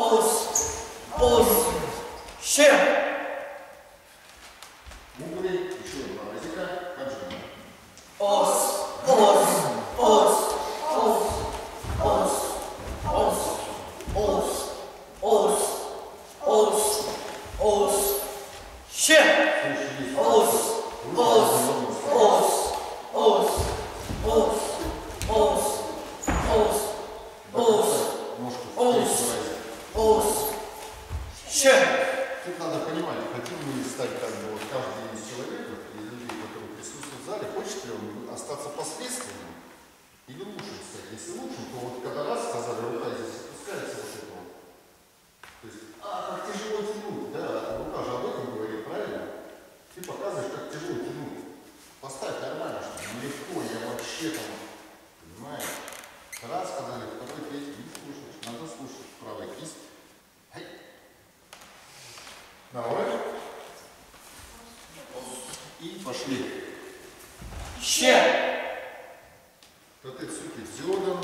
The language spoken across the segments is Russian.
Тут надо понимать, хотим мы стать как бы вот каждый из человеков, из людей, которые присутствуют в зале, хочет ли он остаться посредственным или лучше стать. Если лучше, то вот когда раз сказали, рука здесь опускается вот это вот. То есть, как тяжело тянуть, да, рука же об этом говорит, правильно? Ты показываешь, как тяжело тянуть. Поставь нормально, что легко, я вообще там, понимаешь? Раз сказали, второй, третий, не слушаешь, надо слушать правой кисть. Давай. И пошли. Ще. Татецуки дзёдан.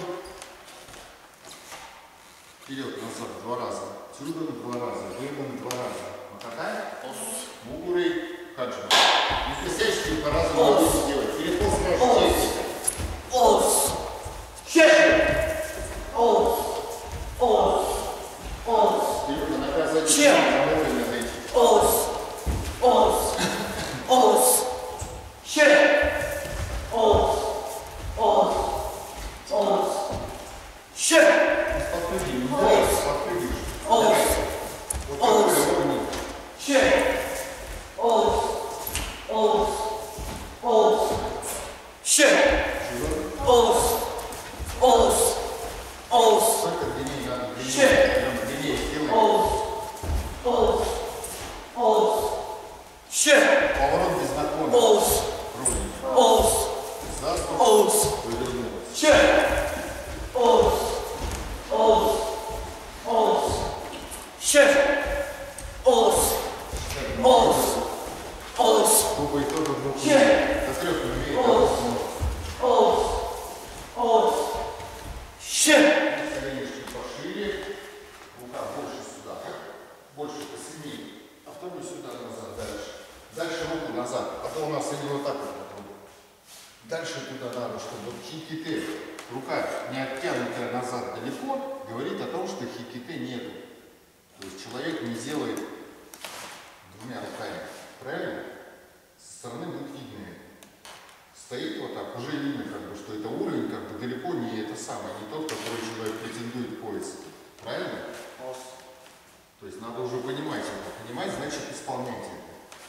Вперед, назад, два раза. Дзёдан два раза. Выдан два раза. Макатай. Мугурей. Хаджима. И присядьте по-разному будете делать. Переход сразу действуйте. Ос. Ще. Ос. Ос. Ос. Вперед, на нога сзади. Че. Ос. Ос. Ос. Ще. Ос. Ос. Ос. Ще. Подпрыгни, не дай, подпрыгнешь. Ос. Вот Ос. такой ровный. Ще. Ос. Ос. Ос. Ще. Ос. Ос. Ос. Сколько длиннее надо? Длиннее. Ще. Прям длиннее сделай. Ос. Ос. Ос. Ще. Поворот без наклона. Ос. Ровненько. Ос. Заступ. Ос. Вывернулась. Ще. Ос. Ос. Ос. Ще. Ос. Ос. Ос. Губы тоже внутри. Че. До трех не умеет. Ос. Ос. Ос. Ще. Коленишки пошире. Рука больше сюда. Больше посильнее. А потом сюда назад. Дальше. Дальше руку назад. А то у нас они вот так вот. Дальше туда надо, чтобы хиките. Рука не оттянутая назад далеко, говорит о том, что хиките нету. То есть человек не делает двумя руками. Правильно? Со стороны будет видно. Стоит вот так, уже видно, как бы, что это уровень как бы далеко не это самое, не тот, который человек претендует пояс. Правильно? То есть надо уже понимать это. Понимать значит исполнять это.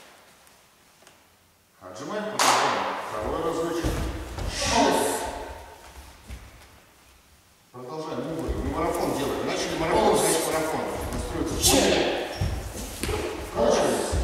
Отжимаем, продолжаем. Второй разочек. Продолжаем. Мы марафон делаем. Начали марафон, значит марафон. Настроиться. Включились.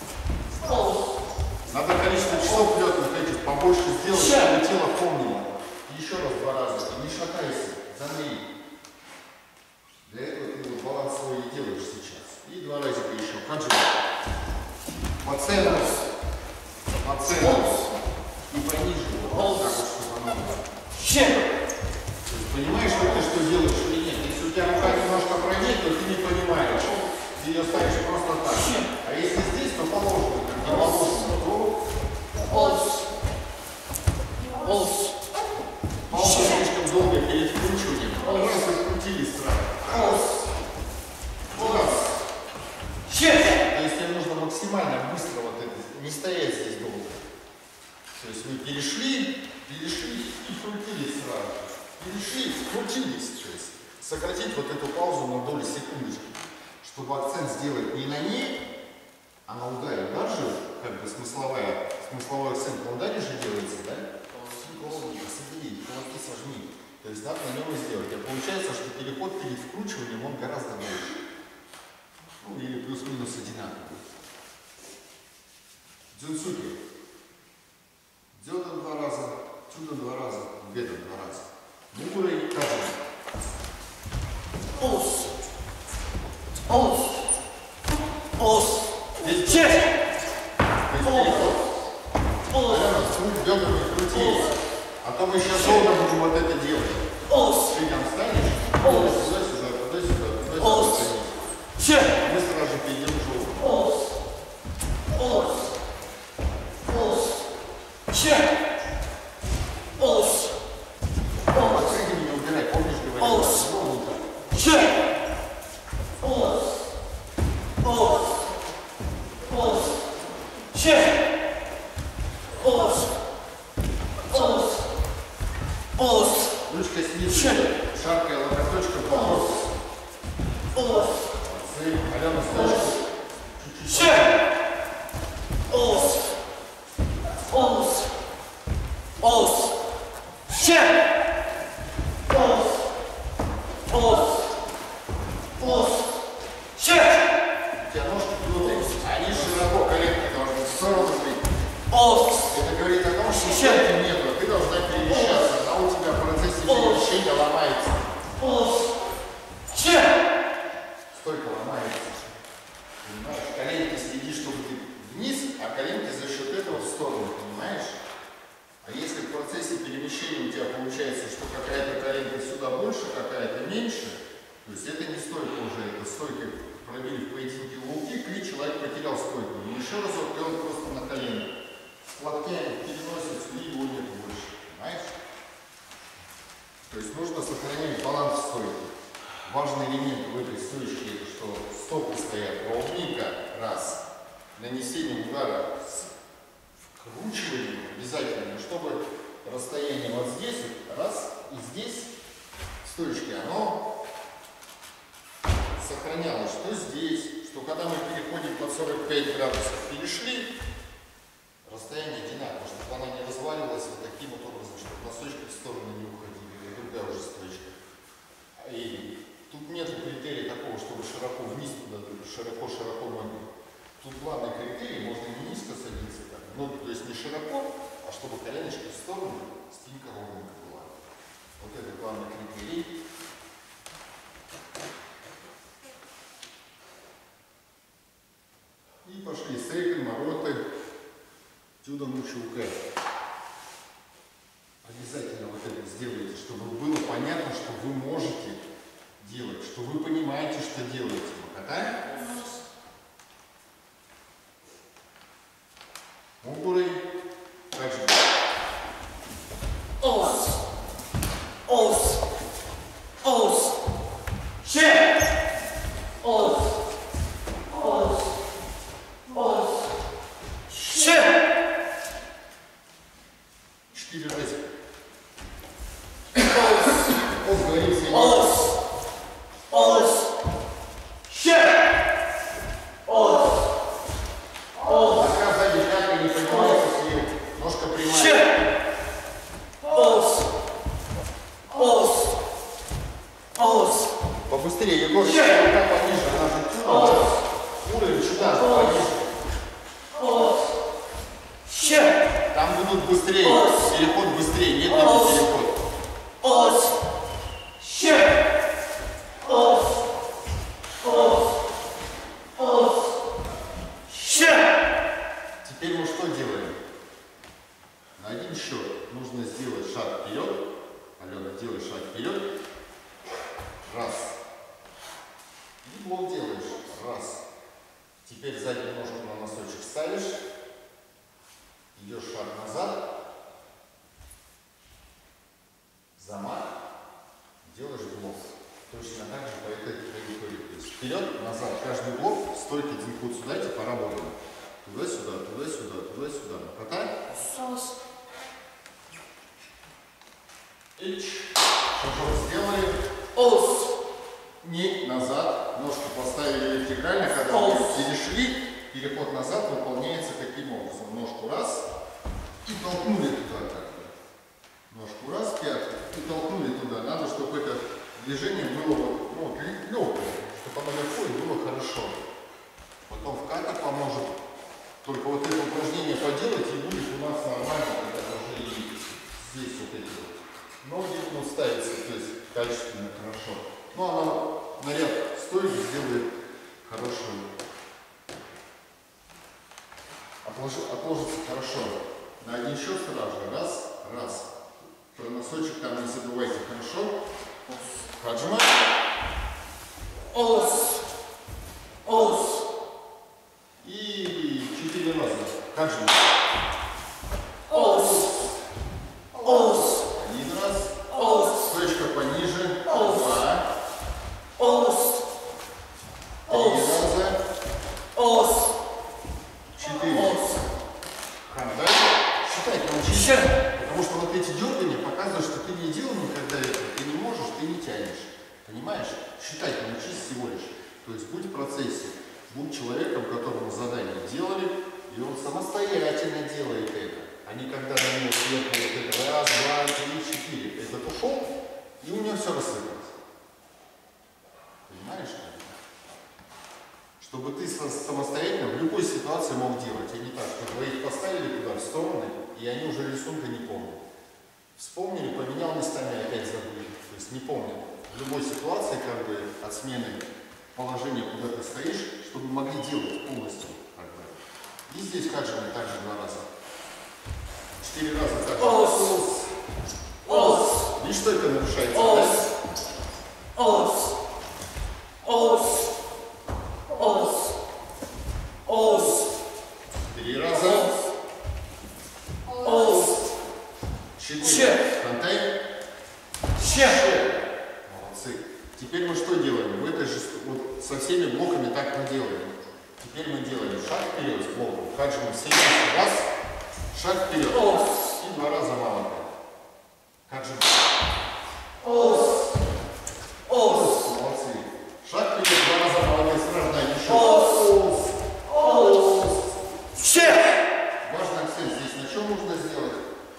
Надо количество часов летных этих побольше сделать, чтобы тело помнило. И еще раз два раза. И не шатайся. Замри. Для этого ты вот баланс свой и делаешь сейчас. И два разика еще. Хаджима. По центру. По центру. И пониже. Вот так вот, чтобы оно было. Понимаешь, что ты делаешь или нет? Если у тебя рука немножко пройдет, то ты не понимаешь. Ты ее ставишь просто так. А если здесь, то положено. Как не положено. Ос. Ос. Пауза слишком долго перед вкручиванием. Раз открутились сразу. Ос. Раз. Ще. То есть тебе нужно максимально быстро вот это, не стоять здесь долго. То есть мы перешли и крутились сразу. Перешли, крутились. То есть сократить вот эту паузу на долю секундочки. Чтобы акцент сделать не на ней, а на ударе. Удар же, как бы смысловой акцент на ударе же делается, да? Ровненько, собери, кулаки сожми. То есть надо на нем и сделать. А получается, что переход перед вкручиванием он гораздо больше. Ну или плюс-минус одинаковый. Дзюнцуки. Дзёдан два раза, тюдан два раза, бедан два раза. Мугурей кажем. Ос. Ос. Ос. Здесь Че. переход. Ос. Бедрами крутились. А то мы сейчас долго будем вот это делать. Ос. Ты там встанешь, Ос. туда-сюда, туда-сюда, туда-сюда. Ос. Ще. Ос. Ос. Ос. Ручка снизу, шаркая локоточком по корпусу. Ос. Алена, стоишь? Чуть-чуть. Ще. Ос. Ос. Ос. Ще. Ос. Ос. Ос. Ще. У тебя ножки плотные, они широко, коленки должны в сторону быть. Ос. Это говорит о том, что стойки нету, ты должна перемещаться, а у тебя в процессе перемещения ломается. Ос. Ще. Стойка ломается. Понимаешь? Коленки следи, чтобы ты вниз, а коленки за счет этого в сторону, понимаешь? А если в процессе перемещения у тебя получается, что какая-то коленка сюда больше, какая-то меньше, то есть это не стойка уже, это стойка пробили в поединке луки, клич, человек потерял стойку. Но еще разок, и он просто на колене. Сплоткяет, переносит, и его нет больше. Понимаешь? То есть нужно сохранять баланс стойки. Важный элемент в этой стойке, это что стопы стоят ровненько, раз. Нанесение удара с вкручиванием обязательно, чтобы расстояние вот здесь, раз, и здесь стоечки, оно сохранялось, что здесь, что когда мы переходим под 45 градусов, перешли, расстояние одинаково, чтобы она не разваливалась вот таким вот образом, чтобы носочки в сторону не уходили. Это другая уже стойка. И тут нет критерия такого, чтобы широко вниз туда, широко ноги. Тут главный критерий, можно не низко садиться, так, ну, то есть не широко, а чтобы коленочки в сторону, спинка ровненько была. Вот это главный критерий. И пошли сейкон, мороты, тюда мучука. Обязательно вот это сделайте, чтобы было понятно, что вы можете делать, что вы понимаете, что делаете. Покатай. Мугуры. Также. Ос. Ос. Ос. Ще. Ос. Ос. Ос. Ще. 4 раза. Ос, говорим себе. Ос. Ос. Ще. Ос. Ос. Пока сзади пятка не поднимается сверху. Ножка прямая. Ще. Ос. Ос. Ос. Побыстрее, Егор. Ще. Рука пониже, она же туда. Уровень сюда, пониже. Ос. Ще. Там будут быстрее. Ос. Переход быстрее. Нет, Ос. переход. Ос. Ще. Ос. Ос. Ос. Ще. Теперь мы что делаем? На один счет нужно сделать шаг вперед. Алена, делай шаг вперед. Раз. И блок делаешь. Раз. Теперь заднюю ножку на носочек ставишь. Идешь шаг назад. Замах. Делаешь блок. Точно так же по этой траектории. То есть вперед, назад. Каждый блок, стойка один путь сюда, и поработаем. Туда-сюда, туда-сюда, туда-сюда. Накатай. Ос. Ич. Шажок сделали. Ос. Не назад. Ножку поставили вертикально. Когда вы перешли, переход назад выполняется таким образом. Ножку раз и толкнули туда. Так. Ножку раз, пятку и толкнули туда. Надо, чтобы это движение было вот, легкое, чтобы оно легко и было хорошо. Потом в ката поможет. Только вот это упражнение поделать, и будет у нас нормально, когда уже и здесь вот эти вот ноги будут ставиться, то есть качественно, хорошо. Ну, она наряд стойки сделает хорошую. Отложится хорошо. На один счет сразу же. Раз, раз. Про носочек там не забывайте, хорошо? Хаджима. Ос. Ос. И 4 раза. Хаджима. Ос. Ос. Один раз. Ос. Стоечка пониже. Ос. Два. Ос. 3 раза. Ос. 4. Ос. всего лишь. То есть будь в процессе, будь человеком, которому задание делали, и он самостоятельно делает это. А не когда на него сверху вот это раз, два, три, четыре. Этот ушел, и у него все рассыпалось. Понимаешь? Чтобы ты самостоятельно в любой ситуации мог делать. А не так, что двоих поставили туда в стороны, и они уже рисунка не помнят. Вспомнили, поменял местами, опять забыли. То есть не помнят. В любой ситуации, как бы, от смены положения, куда ты стоишь, чтобы могли делать полностью. Как бы. И здесь как же мы так же 2 раза. 4 раза так же. Ос. Ос. Видишь, что это нарушается? Ос. Да? Ос. Ос. Ос. Ос. 3 раза. Ос. 4. Контай. Ще. Молодцы. Теперь мы что делаем? В этой же, вот со всеми блоками так мы делаем. Теперь мы делаем шаг вперед с блоком. Как же мы все вместе? Раз. Шаг вперед. Ос. И 2 раза мало. Как же? Ос. Ос. Молодцы. Шаг вперед, 2 раза молодец. Рождай еще. Ос. Ос. Ще. Важный акцент здесь на чем нужно сделать?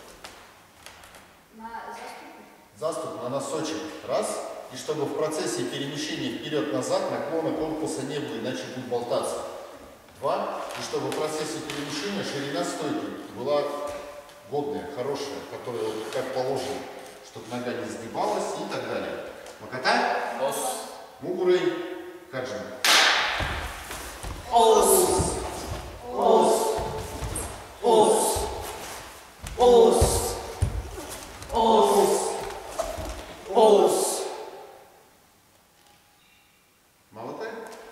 На заступе. Заступ на носочек. Раз. И чтобы в процессе перемещения вперед-назад наклона корпуса не было, иначе будет болтаться. 2. И чтобы в процессе перемещения ширина стойки была годная, хорошая, которая вот как положено, чтобы нога не сгибалась и так далее. Макота? Ос. Мугурей. Как же? Ос. Ос. Ос. Ос. Ос. Ос. Молотай.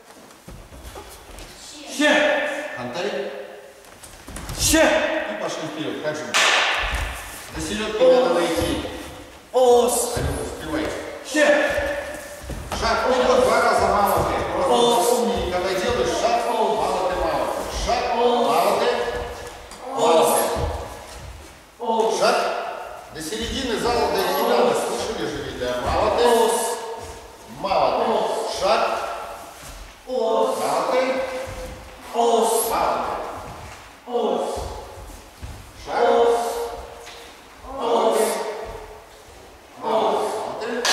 Ще. Хантай. Ще. И пошли вперед. Как же? До середки надо идти. Ос. Успевайте. Ще. Шаг вперед, 2 раза мало ты. Ос. Просто помни, когда делаешь шаг, мало ты, мало ты. Шаг, мало ты, мало ты. Ос. Шаг. До середины зала дойти надо. Слышали же, видно? Мало ты, Ос. мало ты. Шаг, Ос. мало ты, Ос. мало ты. Ос. Шаг, Ос. мало ты, мало ты.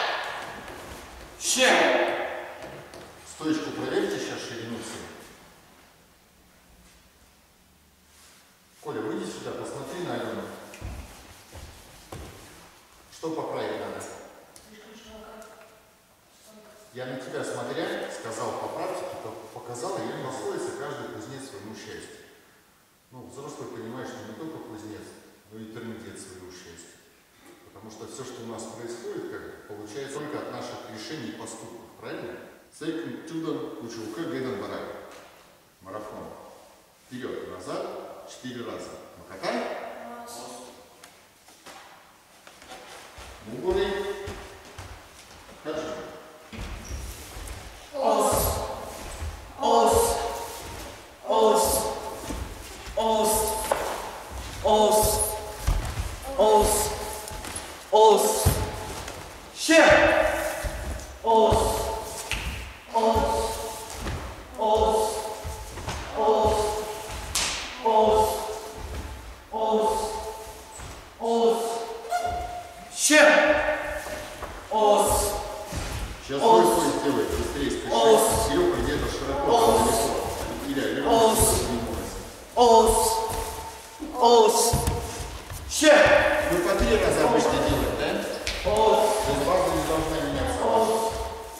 Ще. Стоечку проверьте сейчас ширину всю. Коля, выйди сюда, посмотри на Алену. Что поправить надо? Я на тебя смотря, сказал поправьте, показал, и ему находится каждый кузнец своему счастью. Ну, взрослый понимает, что не только кузнец, но и трындец своему счастью. Потому что все, что у нас происходит, как бы, получается только от наших решений и поступков, правильно? Секунд чудом училка гайдан барак. Марафон. Вперед, назад, 4 раза. Макотай. Мугурей. Хаджи. Ос. Ос. Ос. Ос. Ос. Ос. Ос. Ще. Ос. Ос. Ос. Ос. Ос. Ос. Ос. Ще. Ос. Сейчас Ос. свой сделай, быстрее спеши. Ос. Серега где-то широко, Ос. там далеко. Илья, Лёва, Ос. не бойся. Ос. Ос. Ще. Мы по 3 раза обычно делаем, да? Ос. То есть база не должна меняться. Ос.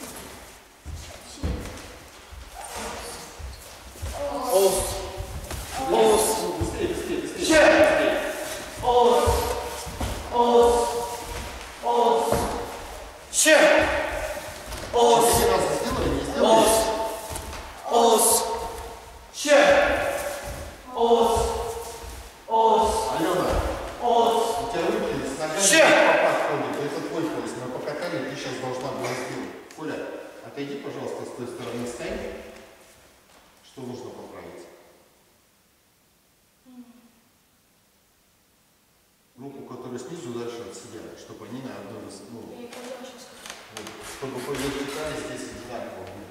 Ос. Ос. Ну, быстрее, быстрее, быстрее. Ще. Быстрее. Ос. Ос. Ос. Ще. Ос. 4 раза сделали, не сделали? Ос. Ос. Ще. Ос. Ос. Алена, Ос. у тебя руки с ногами Ще. попад ходят. Это твой пояс. Мы покатали, ты сейчас должна была сделать. Коля, отойди, пожалуйста, с той стороны стань. Что нужно поправить? Руку, которую снизу, дальше от себя, чтобы они на одной, ну, вот, чтобы по вертикали здесь одинаково было.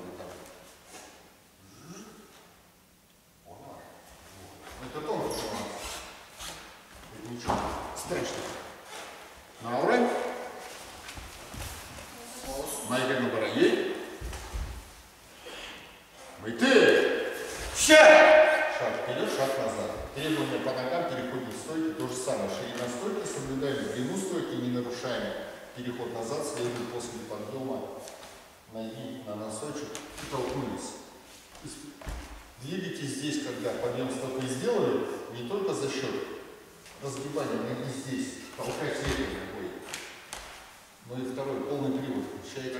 на носочек и толкнулись. Двигайтесь здесь, когда подъем стопы сделали, не только за счет разгибания ноги здесь, толкать левой ногой, но и второй полный привод включаете.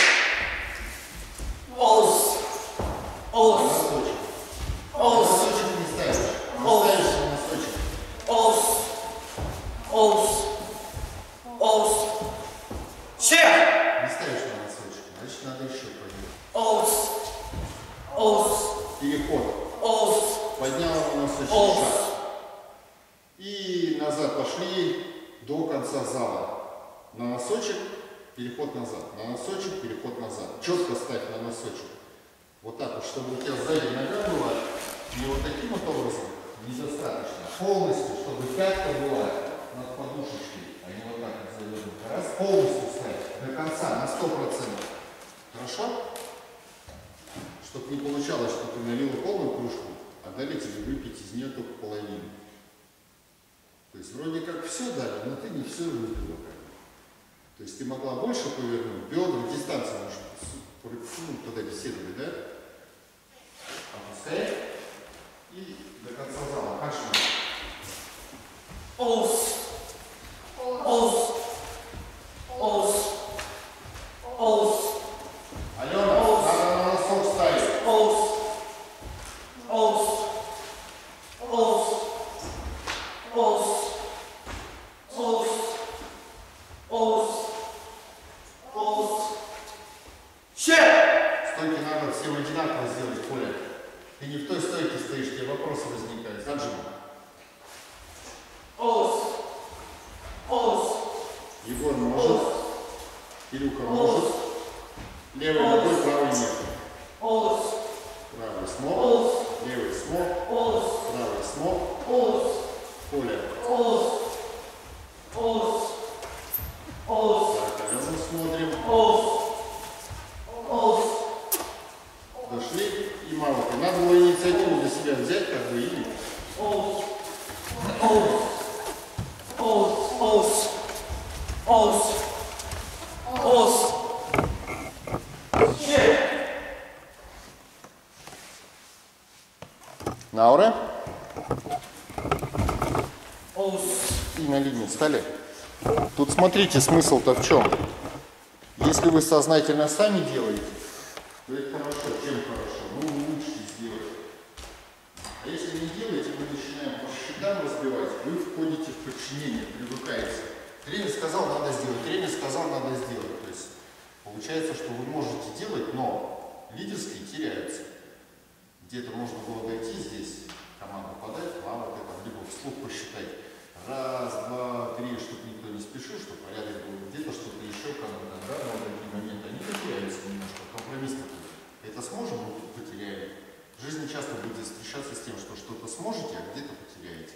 Ос. Ос. Носочек. Ос. Носочек не ставишь. Не ставишь на носочек. Ос. Ос. Ос. Ще. Не ставишь на носочек. Значит, надо еще поднять. Ос. Ос. Переход. Ос. Поднял на носочек. Ос. Шаг. И назад пошли до конца зала. На носочек, переход назад. На носочек, переход назад. Четко ставь на носочек. Вот так вот, чтобы у тебя сзади нога была не вот таким вот образом, недостаточно. Полностью, чтобы пятка была над подушечкой, а не вот так вот завернута. Раз, полностью ставь до конца, на 100%. Хорошо? Чтобы не получалось, что ты налила полную кружку, а дали тебе выпить из нее только половину. То есть вроде как все дали, но ты не все выпила. То есть ты могла больше повернуть, бедра, дистанцию можешь туда беседовать, да? Опускай. И до конца зала. Пошли. Ос. Ос. Ос. Ос. Алена, надо на носок ставить. Ос. Ос. Ос. Ос. Ос. Ос. Ос. Ще. Стойки надо всем одинаково сделать, Коля. Ты не в той стойке стоишь, тебе вопросы возникают. Заджима. Ос. Ос. Егор может. Кирюха может. Левой ногой, правой нет. Ос. Правый смог. Ос. Левый смог. Ос. Правый смог. Ос. Коля. Ос. Ос. Ос. Так, Алену смотрим. Ос. Ос. Дошли и мало. Надо было инициативу для себя взять, как бы, и Ос. Ос. Ос. Ос. Ос. Ос. Ще. Наура. Ос. И на линию стали. Тут смотрите, смысл-то в чем. Если вы сознательно сами делаете, то это хорошо. Чем хорошо? Ну, вы учитесь делать. А если не делаете, мы начинаем по счетам разбивать, вы входите в подчинение, привыкаете. Тренер сказал, надо сделать. Тренер сказал, надо сделать. То есть получается, что вы можете делать, но лидерские теряются. Где-то можно было дойти здесь, команду подать, мало ты там, либо вслух посчитать. Раз, два, три, чтобы никто не спешил, чтобы порядок был. Где-то что-то еще, кому-то, да, но такие моменты, они потеряются немножко. Компромисс такой. Это сможем, мы потеряем. В жизни часто будете встречаться с тем, что что-то сможете, а где-то потеряете.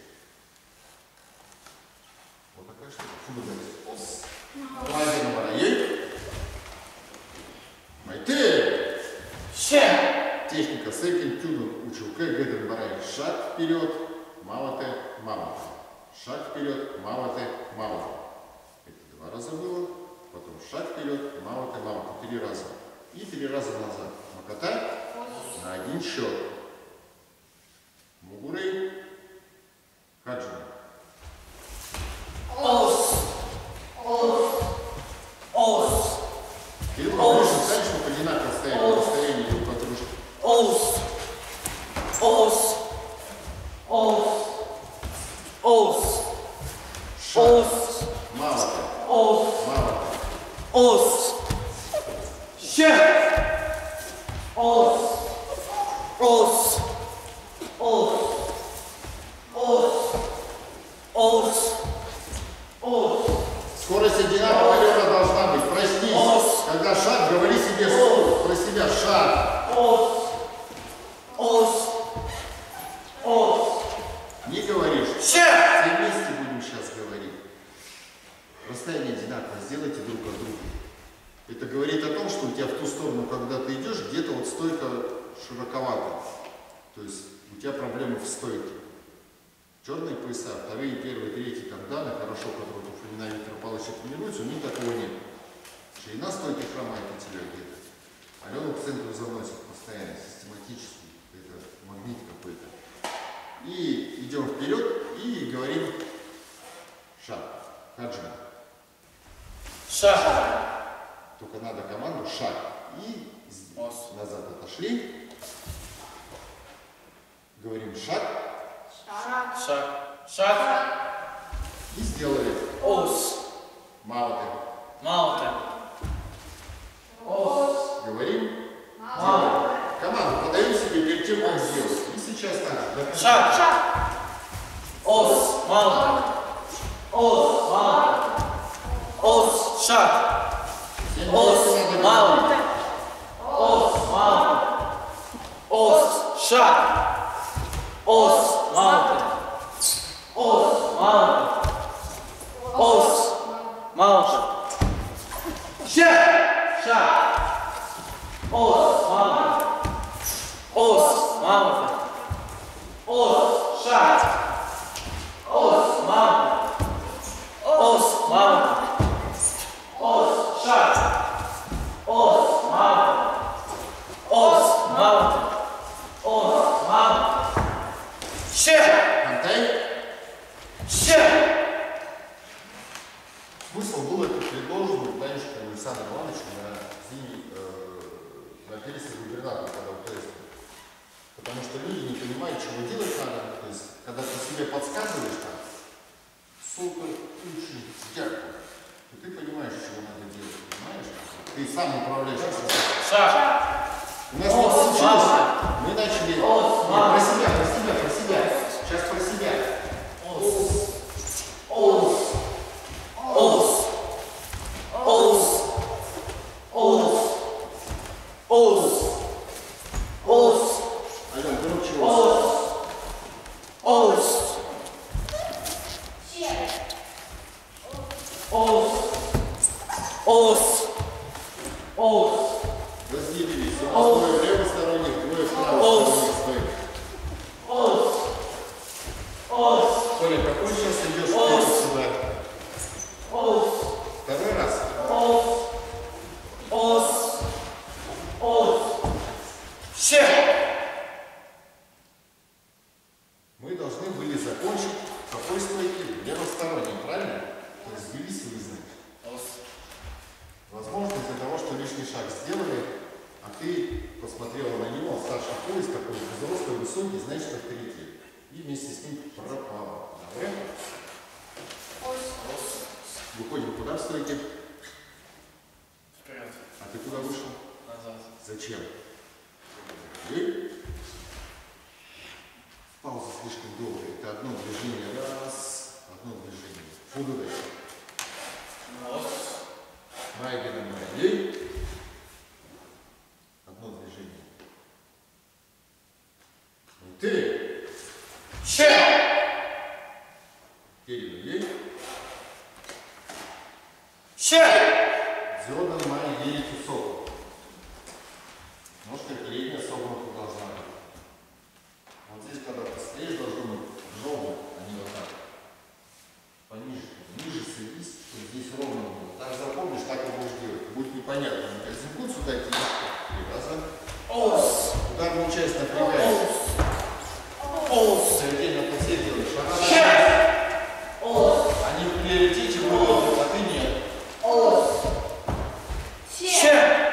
Вот такая штука. Фудогайс. Лазер на вороей. Майте. Ще. Техника секонд тюнинг училка Гэден Барай. Шаг вперед, мавате, мавате. Шаг вперед, мавате, мавате. Это 2 раза было. Потом шаг вперед, мавате, мавате. 3 раза. И 3 раза назад. Макотай на 1 счет. Мугурей. Хаджи. Ос. Ос. Ос. Кирилл, больше ставишь, чтобы одинаково стоять на расстоянии друг от дружки. Ос. Ос. Ос. Ос. Шаг. Ос. Мавате. Ос. Мавате. Ос. Ще. Ос. Ос. Ос. Ос. Ос. Ос. Скорость одинаковая, Алена, должна быть. Проснись. Ос. Когда шаг, говори себе слово про себя. Шаг. Ос. Ос. Ос. Не говоришь. Ще. Все вместе будем сейчас говорить. Расстояние одинаково. Сделайте друг от друга. Это говорит о том, что у тебя в ту сторону, когда ты идешь, где-то вот стойка широковата. То есть у тебя проблемы в стойке. Черные пояса, вторые, первые, третьи, там Даны, хорошо, которые у Фомина Виктора Павловича тренируются, у них такого нет. Ширина стойки хромает у тебя где-то. Алену к центру заносит постоянно, систематически. Это магнит какой-то. И идем вперед и говорим шаг. Хаджи. Шаг. Только надо команду шаг. И назад отошли. Говорим шаг. Шаг. Шаг. И сделали. Ос. Маунты. Маунты. Ос. Говорим. Маунты. Команду подаем себе перед тем, как сделать. И сейчас так. Шаг. Ос. Маунты. Ос. Маунты. Ос. Шаг. Ос. Маунты. Ос. Маунты. Ос. Шаг. Ос. Маунты. Ос. Маунты. Ос. Маунты. Шаг. Шаг. Ос. Маунты. Ос. Маунты. Ос. Шаг. Ос. Маунты. Ос. Маунты. Ос. Шаг. Ос. Маунты. Ос. Маунты. Ос. Маунты. Шаг. Антай. Шаг. Смысл был это предложен Танечка Александр Иванович на пересе губернатора, когда участвовал. Потому что люди не понимают, чего делать надо. То есть, когда ты себе подсказываешь, там, супер, лучший, дякую, то ты понимаешь, чего надо делать, понимаешь? Ты сам управляешь процессом. Шаг. У нас не получилось. Мы начали. Про себя. Сейчас про себя. Ос. Ос. Ос. Ос. Ос. Ос. Ос. Ален, громче. Ос. Ос. Ос. Ос. Ос. Разделились. У нас двое левосторонних, двое правосторонних стоит. Ос. Ос. Коля, какой сейчас идешь вперед сюда? Ос. Второй раз? Ос. Ос. Ос. Шаг. Мы должны были закончить в какой стойке? Левосторонней, правильно? То есть сбились и вызнать. Возможно, из-за того, что лишний шаг сделали, а ты посмотрела на него, старший пояс такой, взрослый, высокий, значит авторитет. И вместе с ним пропала. Давай. Выходим куда в стойке? Вперед. А ты куда вышел? Назад. Зачем? И пауза слишком долгая. Это одно движение. Раз. Одно движение. Фуду дальше. Ос. Райгена Ей. Одно движение. Ты. Шаг. Кирилл Ей. Шаг. Зёдан Майя Ей Тусов. Ножка передняя согнута должна быть. Вот здесь, когда ты стоишь, должно быть ровно, а не вот так. Пониже. Ниже садись, чтобы здесь ровно было. Так запомнишь, так и будешь делать. Будет непонятно. Экзекут сюда идти. 3 раза. Ос. Ударную часть напрягаешь. Ос. Отдельно по всей делаешь. Шаг. Ос. Они в приоритете будут, а ты нет. Ос. Шаг.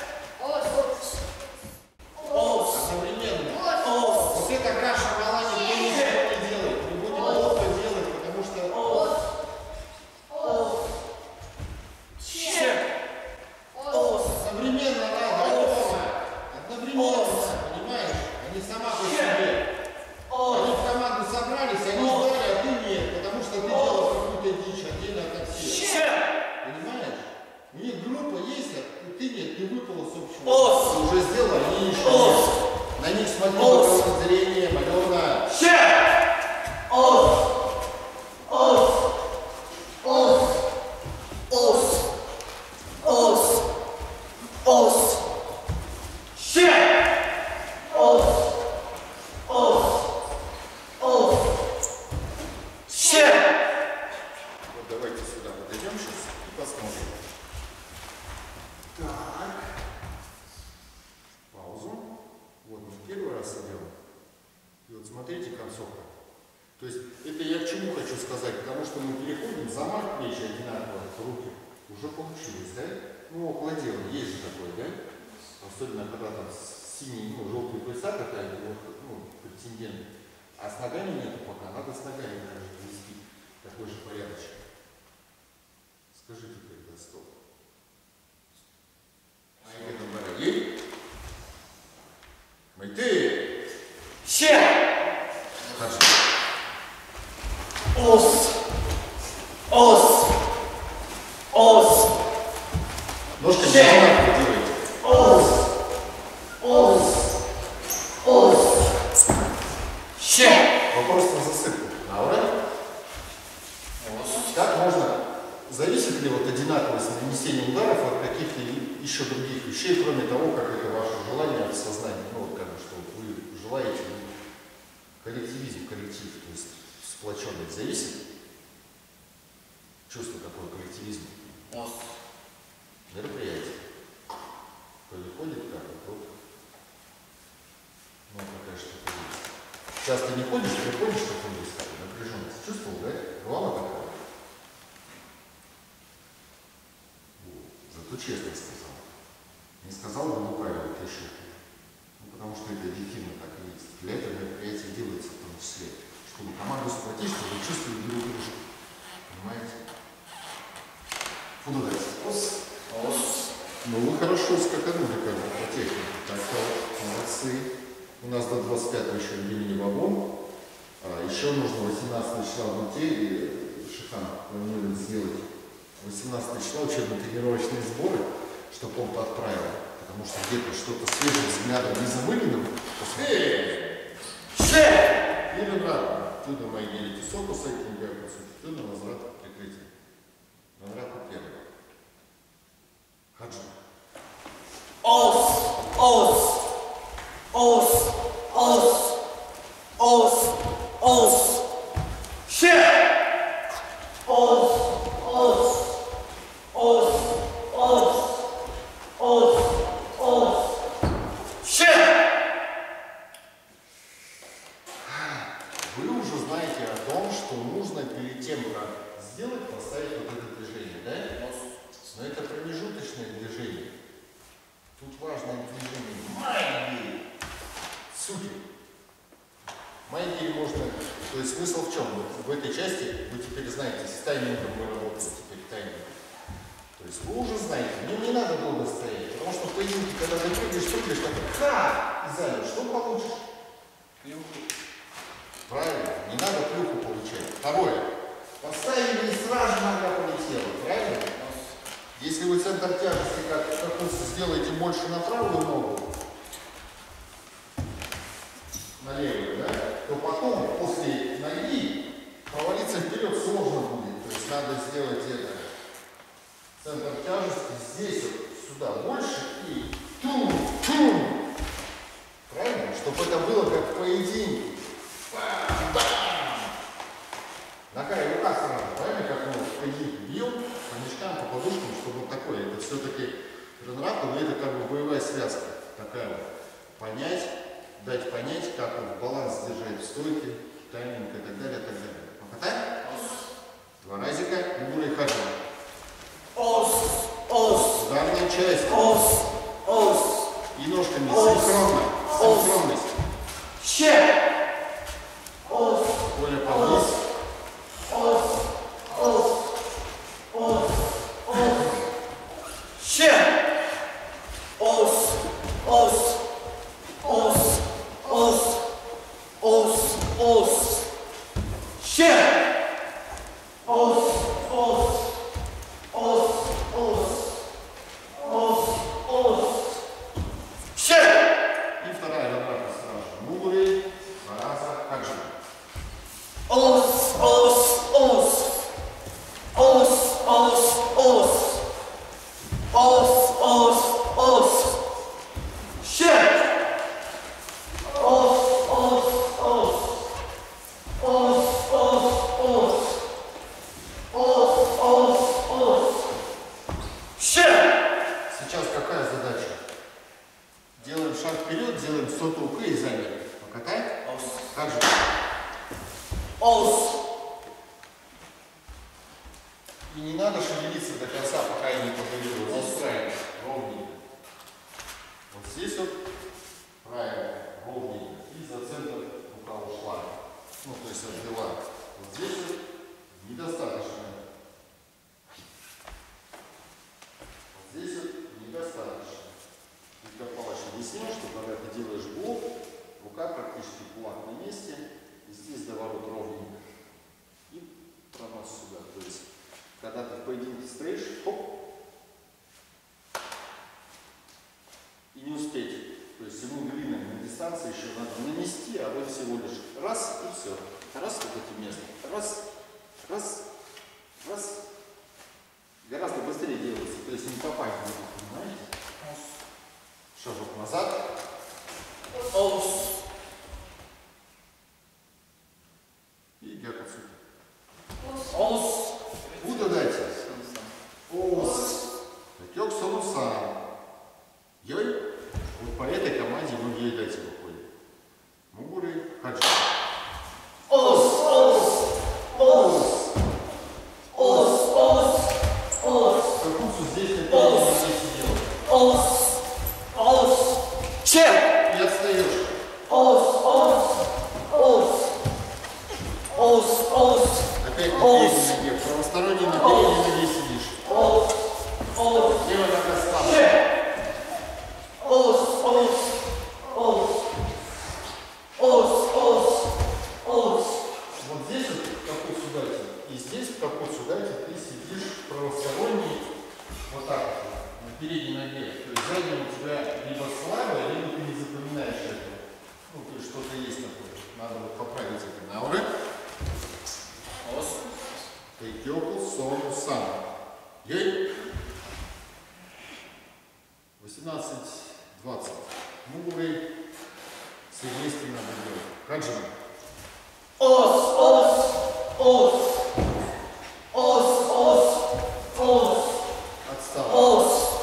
Ос. Одновременно. Ос. Вот эта каша мала никто ничего не делает. Мы будем плохо делать, потому что Шаг. Ос. одновременно надо. Одновременно. Понимаешь? Они сама по себе. Они в команду собрались, они сдали, а ты нет. Потому что ты делал какую-то дичь отдельно от всех. Шаг. Понимаешь? У них группа есть, а ты нет, ты выпала с общего. Ос. Ты уже сделала, они еще Ос. нет. На них смотри Ос. боковым зрением, Алена. Шаг. Ос. Ос. Ос. Ос. Ос. Ос. Шаг. Ос. Ос. Ос. Шаг. Вот давайте сюда подойдем сейчас и посмотрим. Так. раз идем. И вот смотрите концовка. То есть это я к чему хочу сказать, потому что мы переходим, замах плечи одинаково, руки. Уже получилось, да? Ну, около дела, есть же такое, да? Особенно когда там синий, ну, желтый пояса какая-то, ну, претендент. А с ногами нету пока, надо с ногами даже ввести такой же порядочек. Скажите, когда стоп. Ей? Майты! Ще! Хорошо. Ос! Ос! Ос! Ножками Ще! замах делайте. Ос! Ос! Ос! Ще! Вопрос на засыпку. Аура? Как можно, зависит ли вот одинаковость нанесения ударов от каких-то еще других вещей, кроме того, как это ваше желание от сознания, ну вот как бы, что вы желаете, коллективизм, коллектив, то есть сплоченность зависит? Чувство какое коллективизм? Ос! Мероприятие. Приходит как вот, ну какая штука есть. Часто не ходишь, приходишь, такой есть напряженность. Чувствовал, да? Бывало такое? Зато честно сказал. Не сказал бы, ну правильно, ты шутка. Ну, потому что это объективно так и есть. Для этого мероприятие делается в том числе. Чтобы команду сплотить, чтобы чувствовали друг друга. Понимаете? Куда дальше? Ос. Ос! Ну вы хорошо скаканули как бы по технике. Так, молодцы. У нас до 25 еще времени вагон. Еще нужно 18 числа в Уте и Шихан планирует сделать 18 числа учебно-тренировочные сборы, чтобы он отправил. Потому что где-то что-то свежим взглядом не замыленным. Ще! Или обратно. Туда мои делите соку с этим гайкусом, туда возврат прикрытия. Возврат первый. Хаджи. Ос! Ос! Ос! Ос! Ос! Ос! Ще! Ос! Ос! Ос! Ос! Ос! Ос! Ще! Вы уже знаете о том, что нужно перед тем, как сделать, поставить вот это движение, да? Но это промежуточное движение. Тут важное движение. Майги! Сути. Майги можно... То есть смысл в чем? Вот в этой части вы теперь знаете, с таймингом мы работаем теперь таймингом. То есть вы уже знаете, мне не надо долго стоять, потому что в поединке, когда ты прыгаешь, так ха! И залез, что получишь? Правильно, не надо плюху получать. Второе. Поставили и сразу нога полетела, правильно? Если вы центр тяжести как вы сделаете больше на правую ногу, на левую, да, то потом после ноги провалиться вперед сложно будет. То есть надо сделать это. Центр тяжести здесь вот сюда больше и тум-тум. Правильно? Чтобы это было как в поединке. Бам-бам! Нога и рука сразу, правильно? Как мы в поединке бьем по мешкам, по подушкам, чтобы вот такое. Это все-таки ренрап, но это как бы боевая связка. Такая вот. Понять, дать понять, как вот баланс держать в стойке, тайминг и так далее, и так далее. Покатай? Два разика и бури хаджи. Ос! Ос! Ударная часть. Ос! Ос! И ножками Ос. синхронно. Ос. Синхронность. Ще! Ос! Коля повис. Ос! Ос! Ос! Ос! Ще! Ос! Ос! Ос! Ос! Ос! Ос! Ще! Ос! Ос! Ос! Ос! Ос! Ос! Ще! И вторая ренрапа сразу. Бури, два раза, хаджи. Ос! делаем шаг вперед, делаем 100 УК и замер. Покатай. Как же? И не надо шевелиться до конца, пока я не поговорю. Вот здесь правильно, ровненько. Вот здесь вот правильно, ровненько. И за центр рука ушла. Ну, то есть отвела. Вот здесь вот недостаточно. Вот здесь вот недостаточно. Для палочки объясню, что когда ты делаешь блок, рука практически кулак на месте. И здесь доворот ровненько. И пронос сюда. То есть когда ты в поединке стоишь, хоп, и не успеть. То есть ему длинной на дистанции еще надо нанести, а вы всего лишь раз и все. Раз вот этим местом. Раз, раз, раз. Гораздо быстрее делается. То есть не попасть в него, понимаете? Шажок назад. И гак отсюда. Куда дайте? Такек солусан. Йой. Вот по этой команде мы в ей дайте выходим. Мугуры, хаджи. Какую здесь не делать. Чем? И отстаешь. Опять на передней ноге. Правосторонний на передней ноге сидишь. Лево нога слабо. Вот здесь вот капут сюда, и здесь капут сюда, ты сидишь правосторонний вот так вот, на передней ноге. То есть задняя у тебя либо слабая, либо ты не запоминаешь этого. Ну, то есть что-то есть такое. Надо вот поправить это. Науры. Тейкёку сону сан. Ей. 18-20. Мугуры. Все вместе надо делать. Хаджина. Отстал.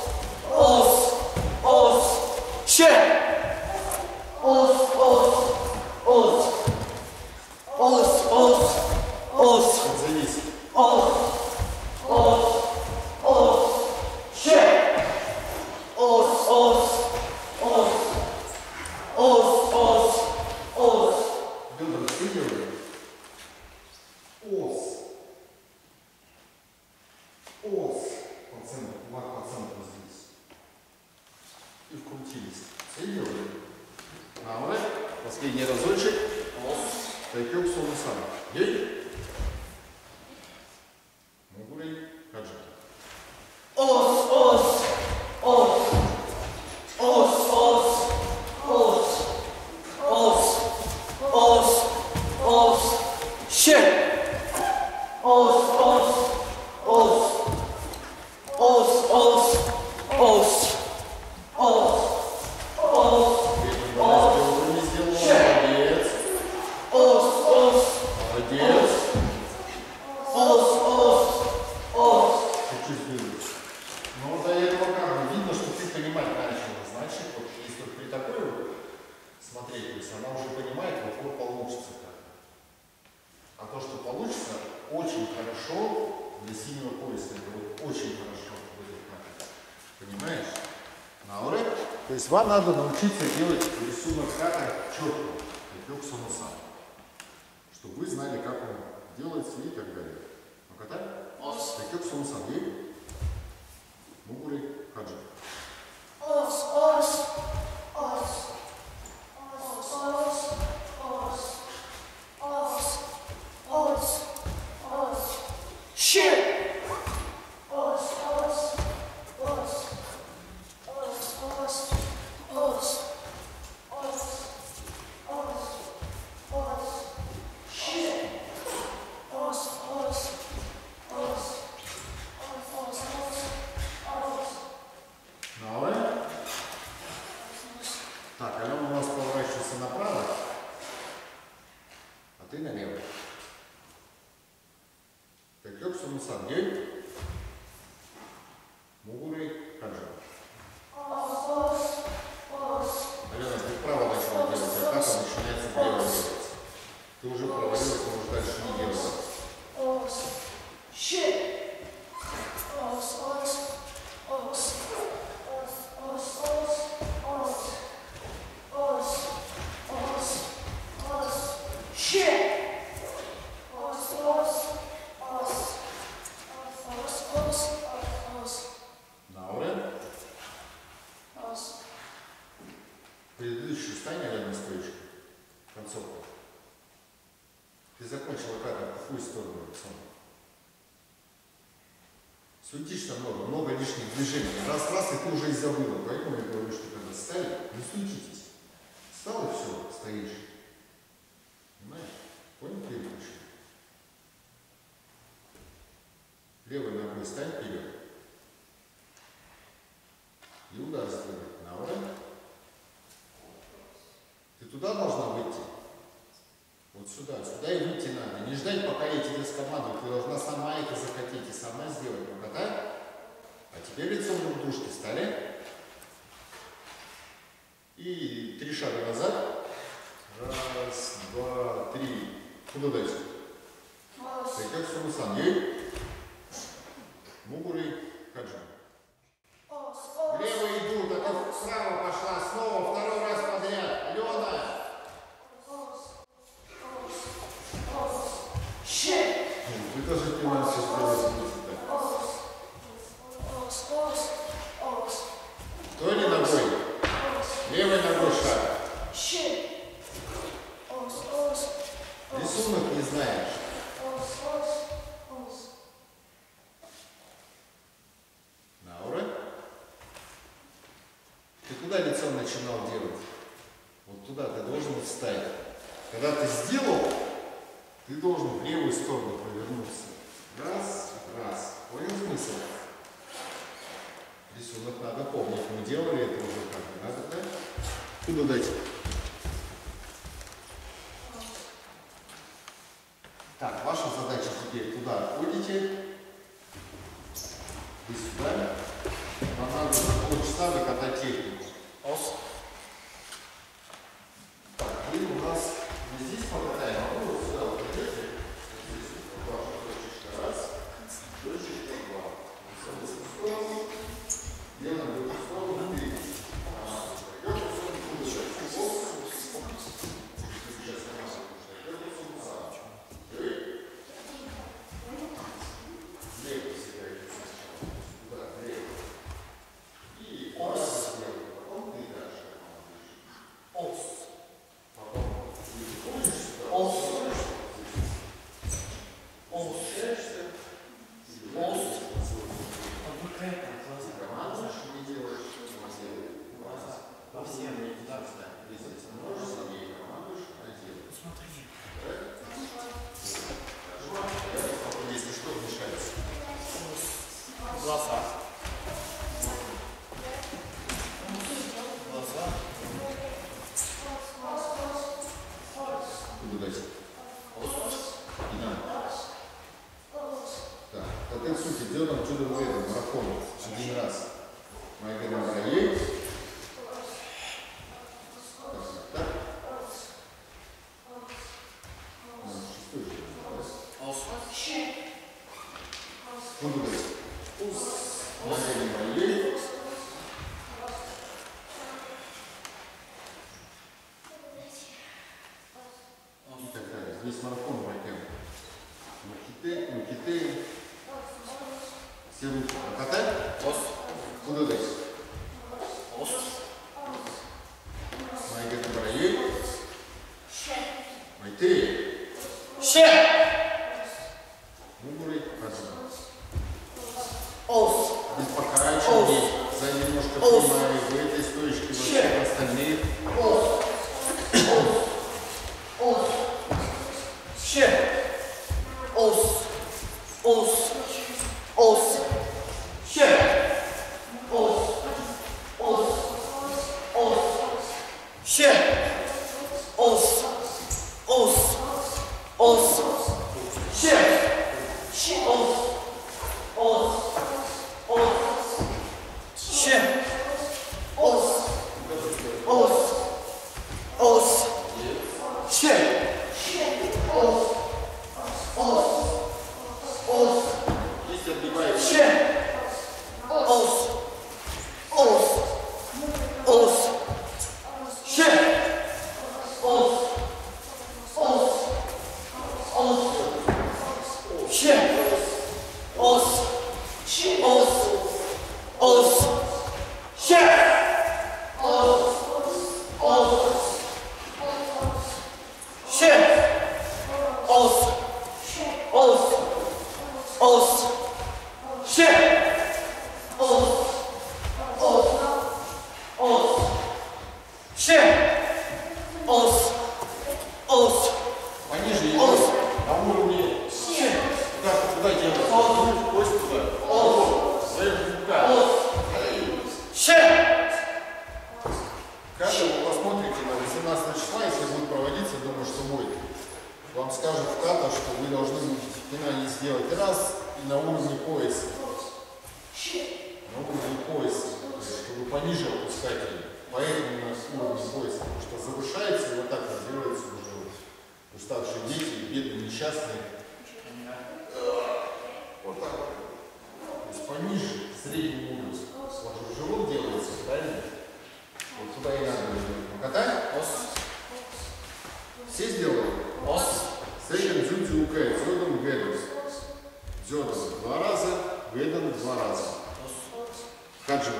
Отзовись. Бедра втягиваем. Ос. По центру, кулак по центру здесь. И вкрутились. Все делаем. Давай. Последний разочек. Тайкёк солусан. Ей. Мугуры. Хаджи. То есть вам надо научиться делать рисунок ката четко, чтобы вы знали, как он делается и так далее. Покатай? Тайкёк солусан. Мугуры хаджи. Так, Алена у нас поворачивается направо, а ты налево. Тайкёк солусан. Мугуры хаджи. Следующую стань рядом с стоечкой. Концовку. Ты закончила кадр, в какую сторону? Суетишься много лишних движений. Раз, и ты уже и забыла. Поэтому я говорю, что когда стали, не суетитесь. Встал и все, стоишь. Понимаешь? Понял переключение? Левой ногой стань вперед. И удар сделай. На удар. Ты туда должна выйти. Вот сюда и выйти надо. Не ждать, пока я тебе скомандую. Ты должна сама это захотеть и сама сделать. Ну-ка, да? А теперь лицом друг к дружке стали. И 3 шага назад. 1, 2, 3. Куда дальше? Как Сумусан. Ей. Мугуры. Хаджан. Влево идут, а то справа пошла. Снова 2-й раз подряд. Алена. Вы тоже понимаете, что Кто ли ногой? Левой ногой шаг. Рисунок не знаешь. Наура. Ты куда лицом начинал делать? Вот туда ты должен встать. Когда ты сделал, ты должен в левую сторону повернуться. Раз. Понял смысл? Рисунок надо помнить. Мы делали это уже как бы. Надо, да? Куда дать? Так, ваша задача теперь туда отходите. Вы сюда. Нам надо за полчаса выкатать технику. Так, и у нас здесь покатаем, а вы вот сюда вот идете. Здесь вот ваша точечка. Раз. Точечка 2. В сторону. Делаем в эту сторону. 3. Здесь марафон пройдем. Макиты. Все руки покатай. Куда дальше? Майка Табарай. Майты. Мугуры. Без покачиваний. За немножко прямая. В этой стоечке вообще остальные. Os. Ще. Ос. Ос. Пониже ее. Ос. На уровне. Ще. Куда делать? Ос. Кость туда. Ос. Своим руками. Ос. Ще. Когда вы посмотрите на 18 числа, если будет проводиться, думаю, что будет. Вам скажут в ката, что вы должны не сделать раз и на уровне пояса. На уровне пояса. То есть, чтобы пониже опускать ее. Поэтому на уровне пояса. Потому что завышается и вот так вот делается уже уставшие дети, бедные, несчастные. Вот так вот. То есть пониже средний уровень. Вот же живот делается, правильно? Вот туда и надо делать. Покатай. Все сделали? Сейден дзюдзю укэ, дзёдом гэдус. Дзёдом 2 раза, гэдом 2 раза. Хаджима.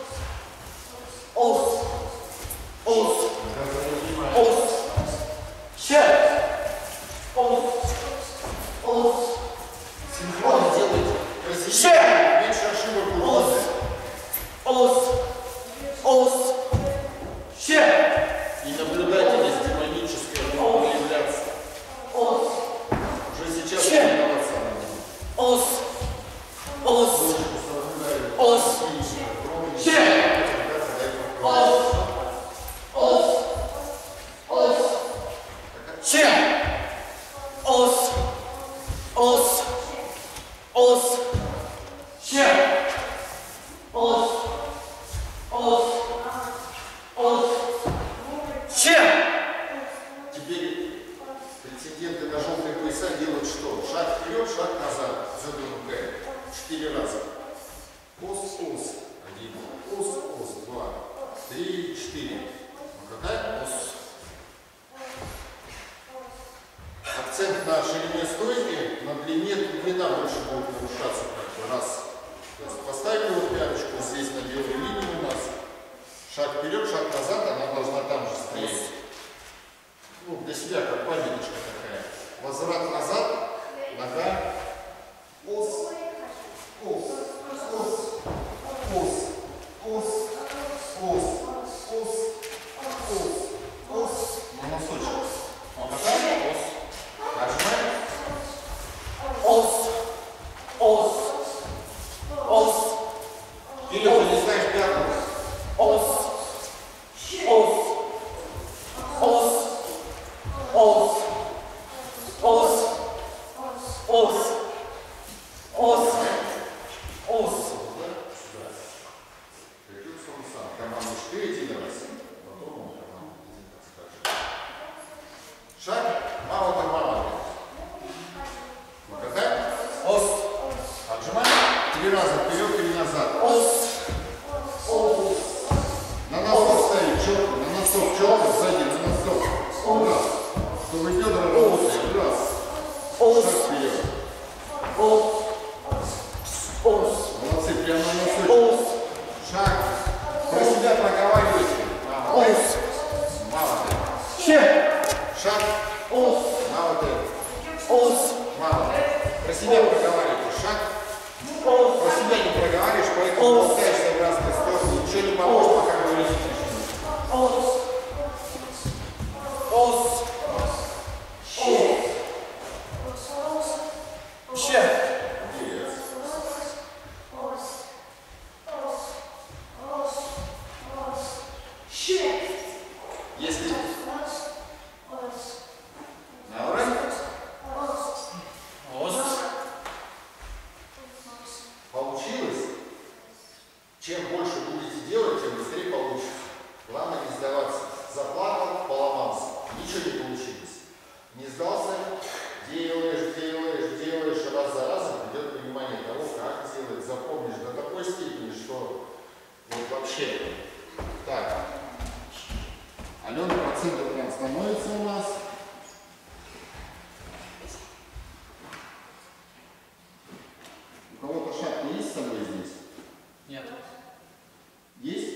Ос. Ос. Ос. Ще. Ос. Ос. Синхронно делайте. Ще. Меньше ошибок будет. Ос. Ос. Ще. И наблюдательность демоническая будет проявляться. Ос. Уже сейчас Ще. тренироваться надо. Ос. Ос. Ос. Ще. Ос. Ос. Ос. Ще. Ос. Ос. Ос. Ще. Ос. Ос. Ос. Ще. Теперь претенденты на желтые пояса делают что? Шаг вперед, шаг назад. Дзёдом укэ. 4 раза. Ос, ос. 1. Ос, ос. 2. 3, 4. Ну какая? Ос. Акцент на ширине стойки, на длине, длина больше будет нарушаться как-то. Раз. То есть поставили вот пяточку здесь на белой линии у нас. Шаг вперед, шаг назад, она должна там же стоять. Ну, для себя как памятничка такая. Возврат назад, нога. Ос. Ос. Ос. Ос. Ос. Ос. Ос. Ос. Ос. На носочек. Нога. Ос. Нажимаем. Ос. Ос. Ос. Или полистаешь пятку. Ос. Ос. Ос. Ос. Ос. Ос. Ос. Ос. Придется он сам. Команду 4 один раз. Потом он команду один раз скажет. Шаг. Мало-то мало. Какая? Ос. Отжимаем. 3 раза вперед или назад. Ос. Ос. На носок ставить четко. На носок четко. Сзади на носок. Раз. Чтобы бедра работали. Раз. Ос. Шаг вперед. Ос. Ос. Молодцы. Прямо на носочек. Ос. Шаг. Про себя проговаривайте. Ос. Мало ты. Ще. Шаг. Ос. Мало ты. Ос. Мало. Про себя проговаривайте. Шаг. Ос. Про себя не проговариваешь, поэтому болтаешься в разные стороны. Ничего не поможешь, пока говорить не начнешь. Ос. Ос. Ще. Если на уровне Ос. получилось, чем больше будете делать, тем быстрее получится. Главное не сдаваться. Заплакал, поломался. Ничего не получилось. Не сдался, делаешь, делаешь, делаешь, раз за разом идет понимание того, как делать. Запомнишь до такой степени, что вот вообще. Так. Алена процентов прям становится у нас. У кого-то шапка есть с собой здесь? Нет. Есть?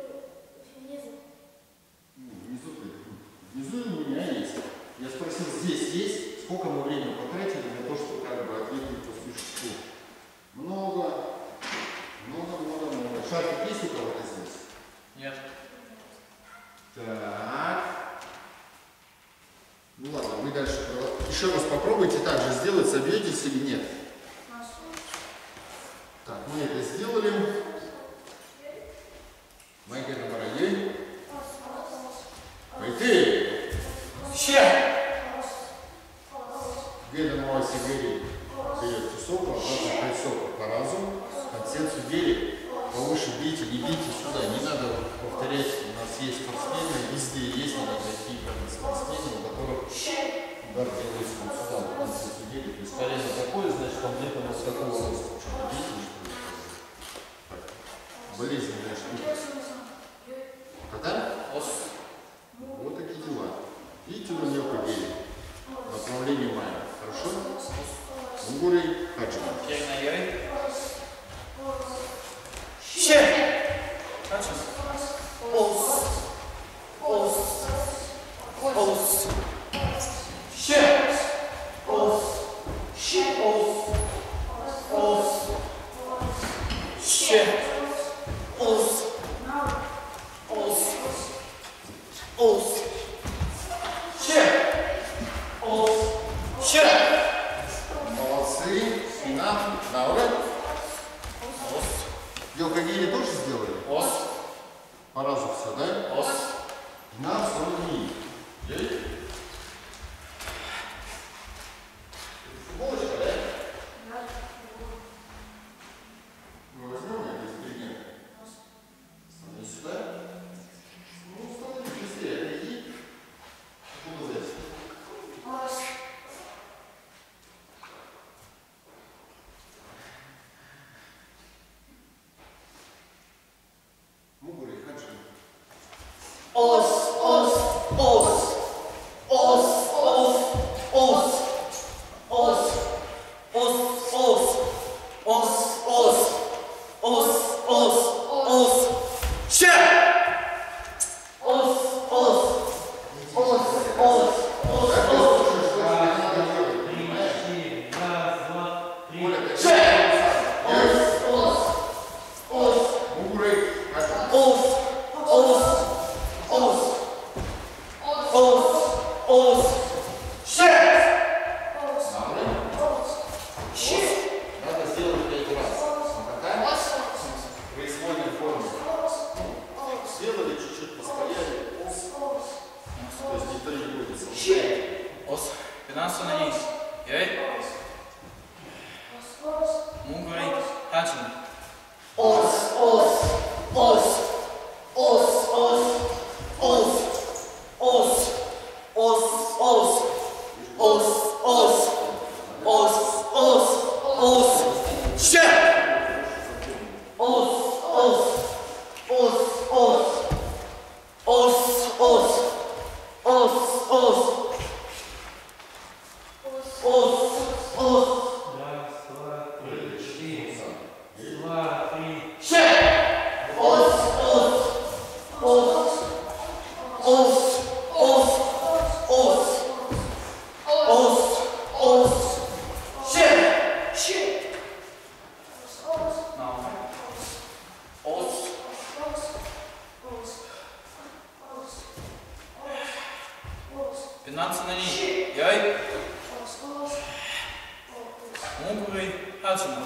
Внизу у меня есть. Я спросил, здесь есть? Сколько мы времени потратили для того, чтобы как бы ответить по существу? Много. Шапка есть у кого-то здесь? Нет. Так. Так. Ну ладно, мы дальше. Еще раз попробуйте так же сделать, собьетесь или нет. Так, мы это сделали. Майка на бороде. Пойти. Где намывайся гори. Вперед сока, обратно сока. По разу. Конценцию двери. Повыше бейте, не бейте сюда. Не надо повторять. У нас есть спортсмены. Везде есть такие спортсмены, у которых удар делается вот сюда, на конценцию двери. То есть колено такое, значит, он где-то у нас какого роста. Что-то бейте, что ли? Болезненная штука. Когда? Вот такие дела. Видите, у нее победы. Направление мая. Хорошо? Мугурей Хаджима. Молодцы. Спина. Наура. Йокагири тоже сделали? По разу все, да? На стороне. Футболочка, да? Мы возьмем это эксперимент. Становись сюда. Ну, становись быстрее. Отойди. Куда залезть? Мугурей Хаджима. Надо сделать 5 раз. Какая? Происходная форма. Сделали, чуть-чуть постояли. То есть никто не будет самостоятельно. Пинаться на низ. Мугурей Хаджима. Пинаться на ней. Мугурей Хаджима.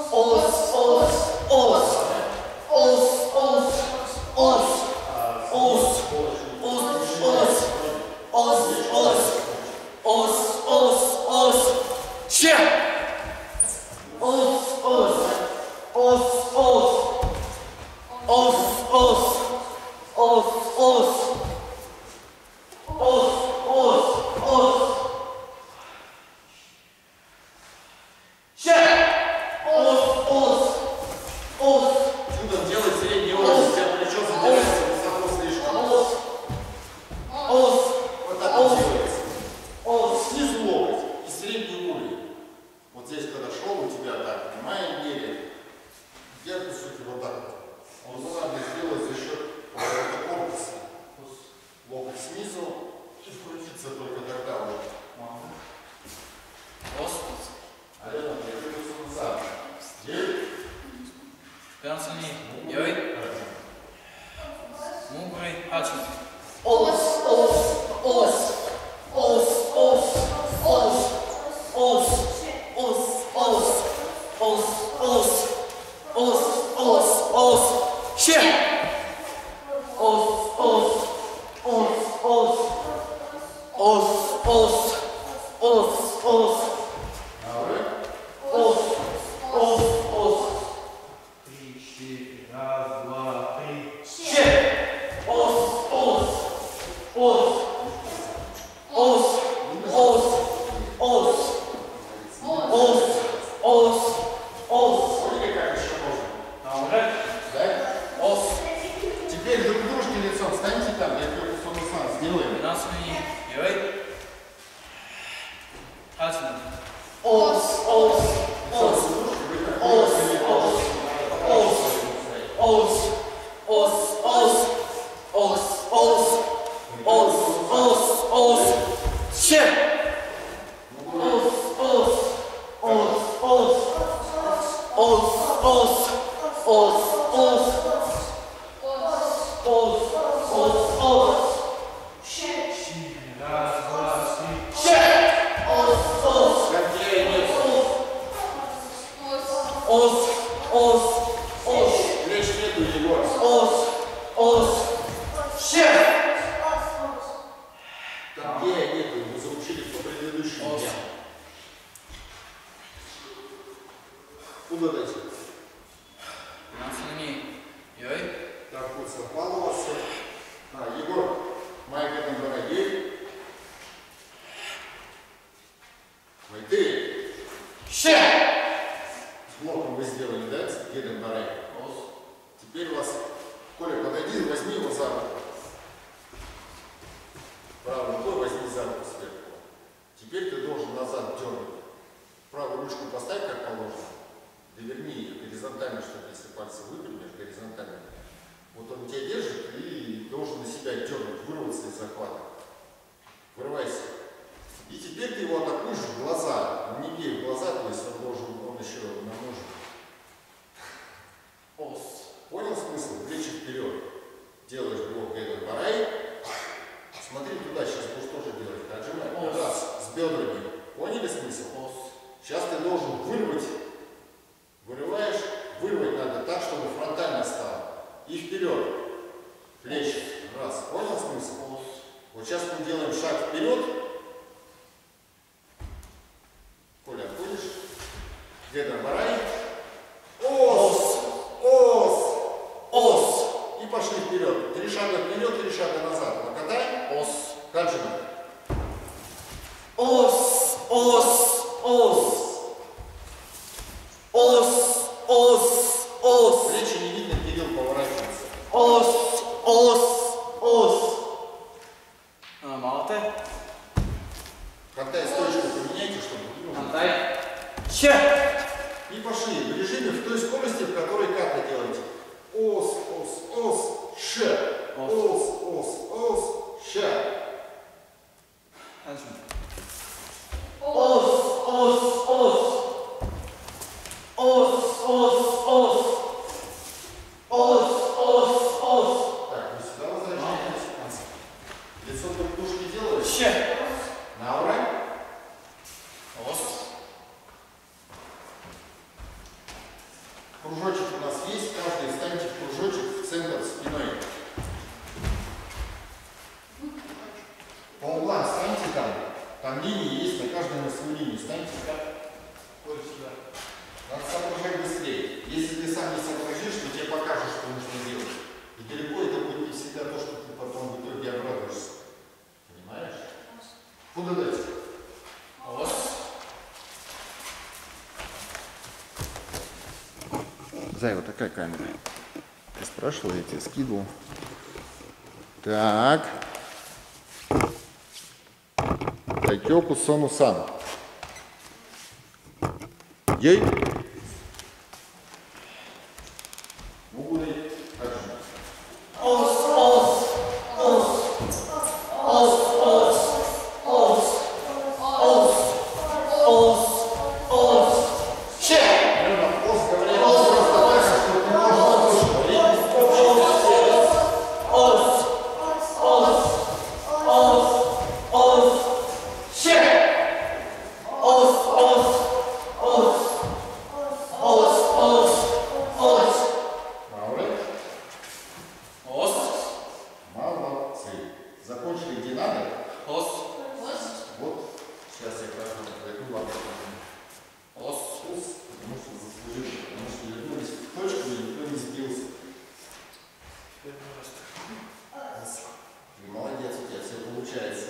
Чудом делать средний уровень, у тебя плечо задирается высоко слишком. Вот так вот делается. Снизу локоть и средний уровень. Вот здесь, когда шел, у тебя так, прямая мере. Я, по сути, вот так вот. Он надо сделать за счет корпуса. Локоть снизу и вкрутиться только тогда вот. А рядом я двигаюсь назад. Пинаться на ней. Мугурей Хаджима. Теперь друг к дружке лицом встаньте там, я только сам сделаем. 15 на ней. Йой. Хацина. Там я нету, мы заучили по предыдущему дням. Угадайте. 15 на ней. Йой. Так, вот совпало у вас все. Егор, моя к этому дорогие. Ой, ты. С блоком вы сделали, да? С Гедом Барай. Теперь у вас, Коля, подойди, возьми его за руку. Правой рукой возьми за руку сверху. Теперь ты должен назад дернуть. Правую ручку поставь как положено. Доверни ее горизонтально, чтобы если пальцы выпрямишь, горизонтально. Вот он тебя держит и должен на себя дернуть, вырваться из захвата. Вырывайся. И теперь ты его атакуешь в глаза. Не бей в глаза, то есть он должен, он еще на ножик. Понял смысл? Плечи вперед. Делаешь блок Геден Барай. Смотри туда, сейчас будешь тоже делать. Отжимай. Раз, с бедрами. Поняли смысл? Сейчас ты должен вырвать. Вырываешь, вырвать надо так, чтобы фронтально стало. И вперед. Плечи. Раз. Понял смысл? Вот сейчас мы делаем шаг вперед. Коля, отходишь. Геден Барай. И пошли вперед. 3 шага вперед, 3 шага назад. Накатай. Каджина. Плечи не видно, Кирилл поворачивается. Малте. Кантай стойку поменяйте, чтобы... Кантай. И пошли в режиме в той скорости, в которой ката делаете. Ш. Ща. Так, мы сюда возвращаемся. Лицо друг дружки делаешь? Наура. Кружочек у нас есть, каждый встаньте в кружочек в центр спиной. По углам встаньте там линии есть, на каждой на свою линию встаньте. Надо соображать быстрее. Если ты сам не сообразишь, то тебе покажут, что нужно делать. И далеко это будет не всегда то, что ты потом в итоге обрадуешься. Понимаешь? Куда дать? Зай, вот такая камера. Ты спрашивал, я тебе скидывал. Так. Тайкёку Сону-сан. Ей. надо? Ос. Вот. Сейчас я покажу. Ну ладно. Ос. Потому что заслужили. Потому что вернулись в точку, и никто не сбился. Ты молодец, у тебя все получается.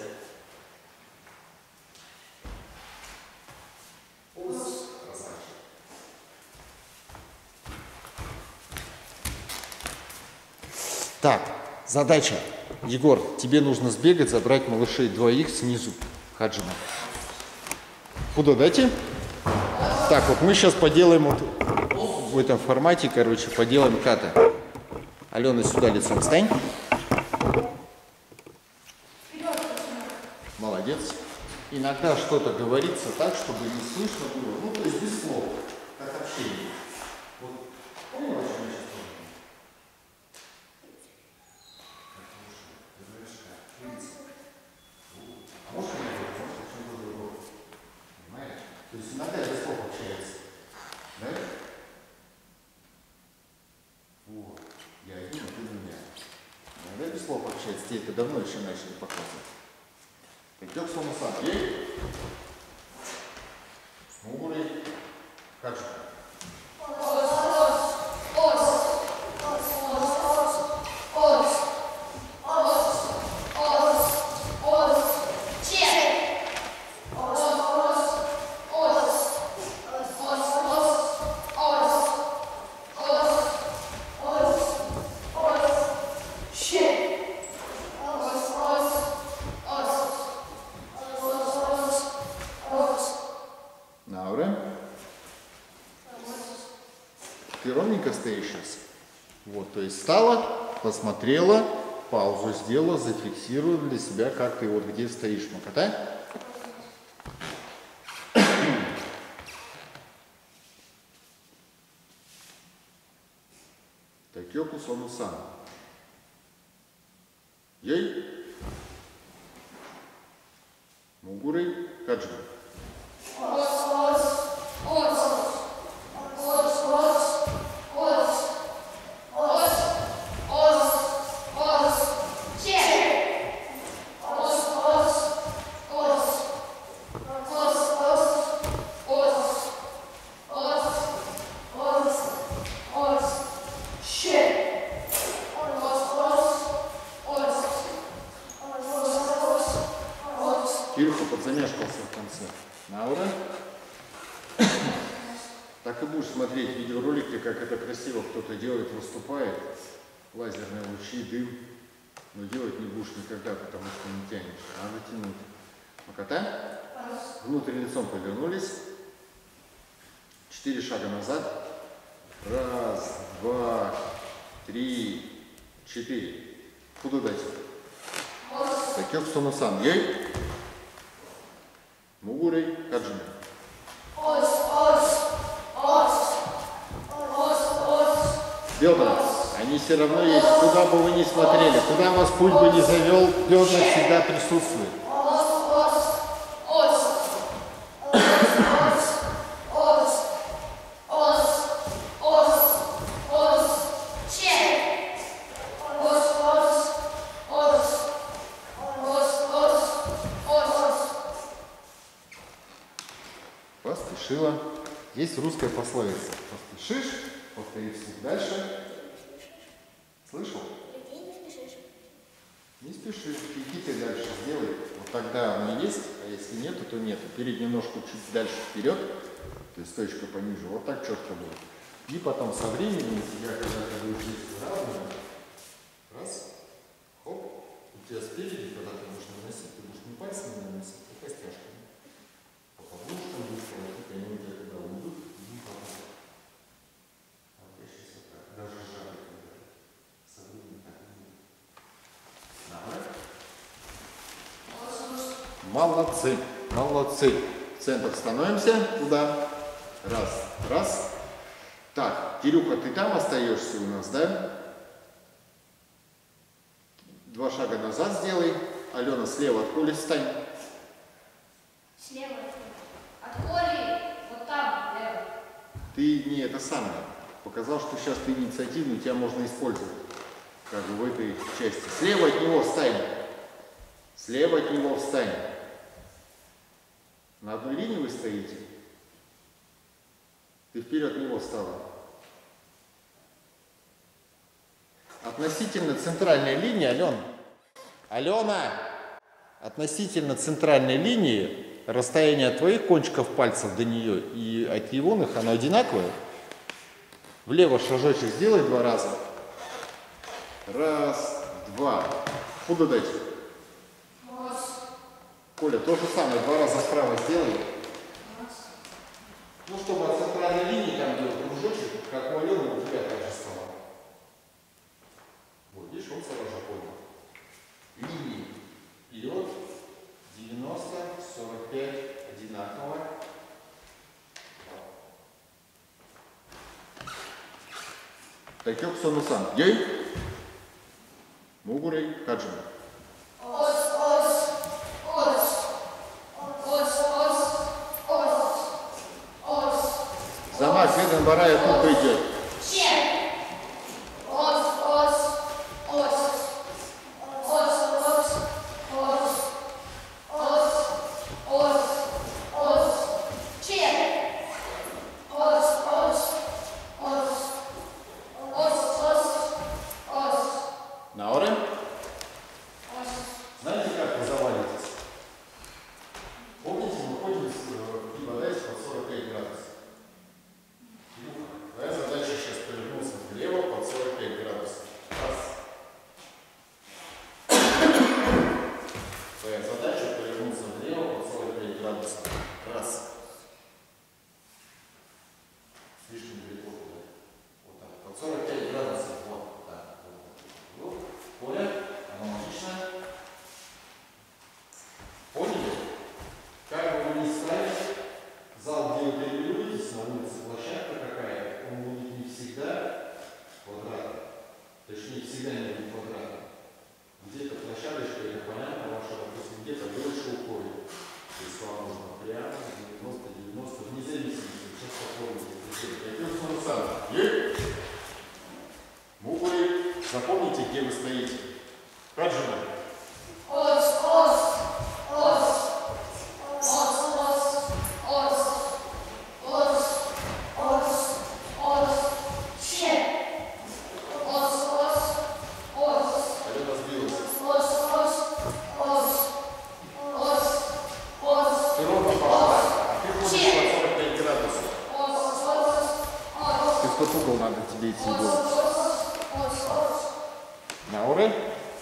Ос. Красавчик. Так, задача. Егор, тебе нужно сбегать, забрать малышей двоих снизу Хаджима. Куда дайте? Так, вот мы сейчас поделаем вот в этом формате, короче, поделаем ката. Алена, сюда лицом встань. Молодец. Иногда что-то говорится так, чтобы не слышно было. Ну, то есть без слов, как общение. Вот. Понял, о чем я сейчас говорю? А может, я говорю, может, о чем-то другом. Понимаешь? То есть иногда без слов общается. Да? Вот. Я один, а ты двумя. Иногда без слов общается. Тебе это давно еще начали показывать. Пойдем с вами сам. Ей. Мугуры. Как же? Ты ровненько стоишь сейчас? Вот, то есть встала, посмотрела, паузу сделала, зафиксировала для себя, как ты вот где стоишь. Макотай. Такёку сону-сан. Ей. Мугуры Хаджима. Кирюха подзамешкался в конце. Наура. Так и будешь смотреть видеоролики, как это красиво кто-то делает, выступает. Лазерные лучи, дым. Но делать не будешь никогда, потому что не тянешь. Надо тянуть. Макота. Внутрь лицом повернулись. 4 шага назад. 1, 2, 3, 4. Куда дать? Такёк сону-сан. Ей. Мугуры Хаджима. Бедра. Они все равно есть. Куда бы вы ни смотрели, куда вас путь бы не завел, бедра всегда присутствуют. Поспешила. Есть русская пословица. Поспешишь, повтори вслух дальше. Слышал? Не спеши, иди ты дальше, сделай. Вот тогда оно есть, а если нету, то нету. Переднюю ножку чуть дальше вперед, то есть точка пониже, вот так четко будет. И потом со временем у тебя, когда ты будешь здесь равно, раз, хоп, у тебя спереди, когда ты будешь наносить, ты будешь не пальцами наносить, а костяшками. По подушкам будешь проводить, они у тебя когда уйдут, и потом. Вот я сейчас вот так, даже жарко. Со временем так не будет. Молодцы, молодцы. В центр становимся, туда. Раз, раз. Так, Кирюха, ты там остаешься у нас, да? 2 шага назад сделай. Алена, слева от Коли встань. Слева от Коли, вот там, лево. Ты не это самое. Показал, что сейчас ты инициативный, тебя можно использовать. Как бы в этой части. Слева от него встань. Слева от него встань. На одной линии вы стоите? Ты вперед него встала. Относительно центральной линии, Алена, относительно центральной линии расстояние от твоих кончиков пальцев до нее и от Ивоных, оно одинаковое. Влево шажочек сделай 2 раза. Раз, два. Куда дать? Коля, то же самое, 2 раза справа сделай. Ну, чтобы от центральной линии там был кружочек, как у Алены, у тебя также стало. Вот, видишь, он сразу же понял. Линии вперед, 90, 45, одинаково. Тайкёк сону-сан. Ей? Мугурей хаджим. Замах Эден Барая тут пойдет. Наорем? Знаете, как вы завалитесь? Помните, мы ходим с Ибадайс под 45 градусов. Твоя задача сейчас повернуться влево под 45 градусов. Раз. Твоя задача повернуться влево под 45 градусов. Раз. Слишком далеко туда. Вот так. Под 45 градусов. Вот так. Вот. Понял? Аналогично. Поняли? Как бы вы ни стали, зал, где вы тренируетесь, на улице площадка какая, он будет не всегда квадратный. Точнее, всегда не будет квадратный. Где-то площадочка, это понятно, ваша, допустим, где-то больше уходит. То есть вам нужно прямо 90, вне зависимости, сейчас попробуйте. Каким смыслом? Есть? Мугури, запомните, где вы стоите. Хаджима. В тот угол надо тебе идти делать. Науры?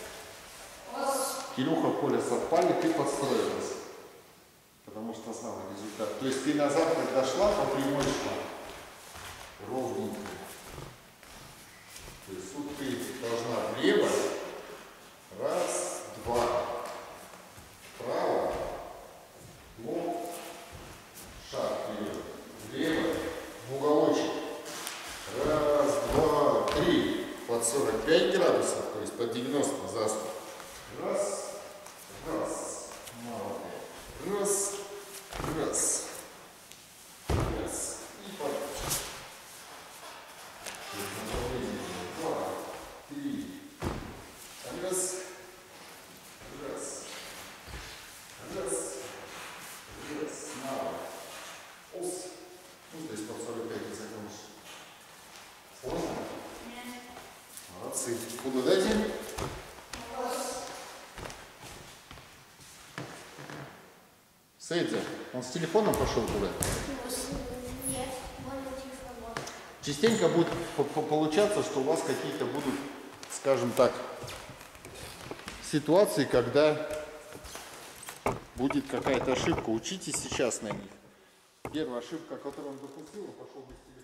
Кирюха, Коля совпали, ты подстроилась. Потому что знала результат. То есть ты назад, когда шла, по прямой шла. Ровненько. То есть тут ты должна влево. Раз, два. Вправо. Ну, шаг вперед. Влево. В уголочек. Раз, два, три. Под 45 градусов, то есть под 90 заступ. Раз, раз. Молодец. Раз, раз. Раз. И под. Два, три. Раз. Раз. Раз. Раз. Молодец. Ус. Ну, здесь под 45 не закончишь. Понял? Нет. Молодцы. Куда дайте? Сейдзе, он с телефоном пошел куда? Нет, можно телефон. Частенько будет получаться, что у вас какие-то будут, скажем так, ситуации, когда будет какая-то ошибка. Учитесь сейчас на них. Первая ошибка, которую он допустил, он пошел без телефона.